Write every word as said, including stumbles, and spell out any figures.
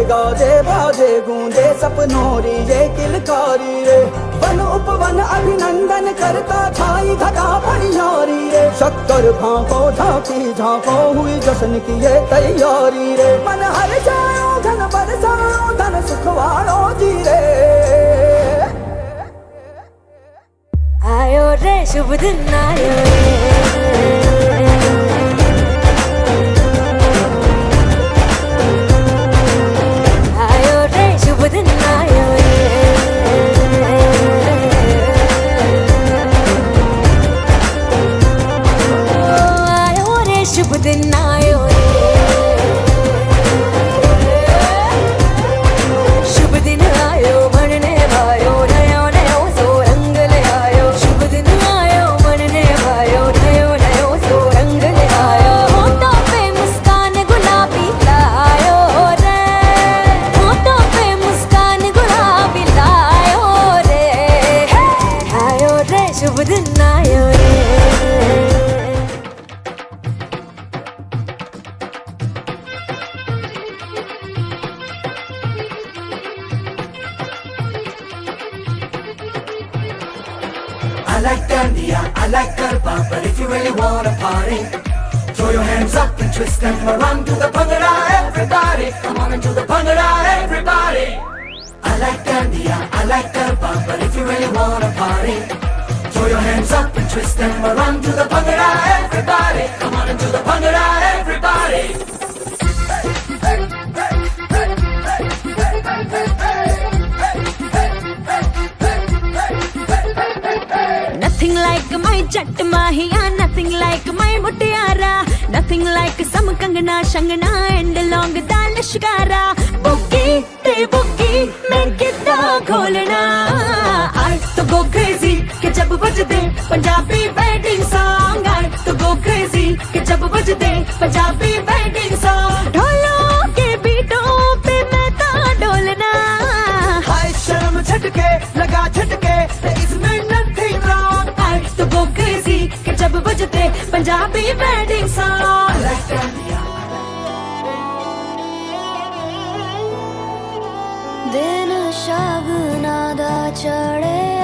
गाजे बाजे गूंजे सपनों री ये किलकारी रे। वन उपवन अभिनंदन करता छाई धगा परियारी रे। शक्कर भांको झांकी झांको हुई जश्न की ये तैयारी रे। मन हर जाओ धन बरसाओ धन सुखवाड़ो जी रे। आयो रे शुभ दिन आयो रे। शुभ दिन आयो रे। I like dandiya, I like garba, but if you really wanna party, throw your hands up and twist them around to the bhangra, everybody. Come on and do the bhangra, everybody. I like dandiya, I like garba, but if you really wanna party, throw your hands up and twist them around to the bhangra, everybody. Come on and do the bhangra, everybody. Nothing like my Jatt Mahiya, nothing like my Mutiara, nothing like some Kangana, Shangana and long Dalashkara. Boogie, te boogie, make it the kholna. I to go crazy, ke jab bajde Punjabi wedding song. I to go crazy, ke jab bajde Punjabi wedding song. Dholo ke beaton pe main ta dolna. Hai sharm jhatke, laga jhatke, isme nothing wrong. I to go crazy, ke jab bajde Punjabi wedding song. Like dandiya. दिन शगुना दा चढ़े